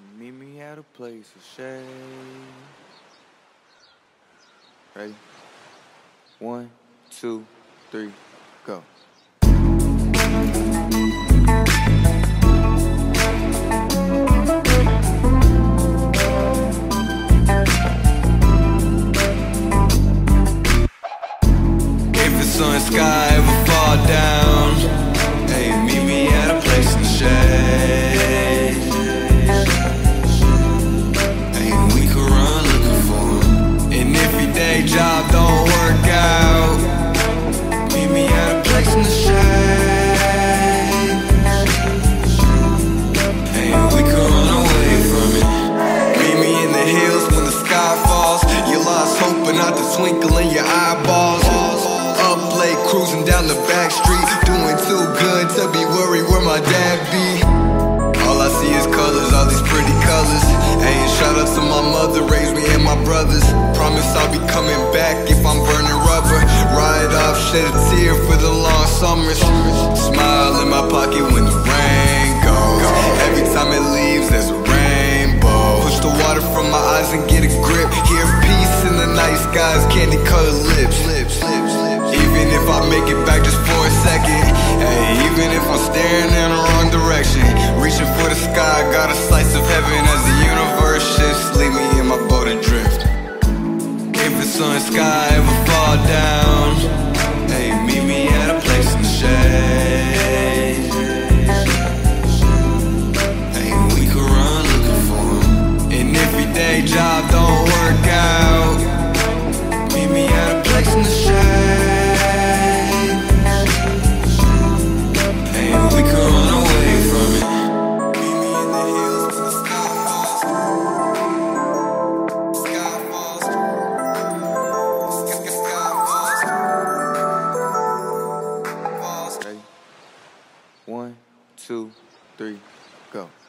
Meet me at a place of shade. Ready? 1, 2, 3, go. If the sun sky ever fall down, hey, meet me at a place in the shade. Hey, we could run looking for 'em. And if your day job don't work out, meet me at a place in the shade. Hey, we could run away from it. Meet me in the hills when the sky falls. You lost hope but not the twinkle in your eyeballs. Up late cruising down the back street, doing too good to be worried where my dad be. All I see is colors, all these pretty colors. Hey, and shout out to my mother, raised me and my brothers. Promise I'll be coming back if I'm burning rubber. Ride off, shed a tear for the long summers. Smile in my pocket when the rain goes. Every time it leaves, there's a rainbow. Push the water from my eyes and get a grip. Hear peace in the night skies, candy colored lips. Even if I make it back just for a second, hey, even if I'm staring in the wrong direction, reaching for the sky, got a slice of heaven as the universe shifts. Leave me in my boat adrift. If the sun sky ever fall down, hey, meet me at a place in the shade. Hey, we could run looking for 'em. And if your day job don't work out, meet me at a place in the shade. Ready? 1, 2, 3, go.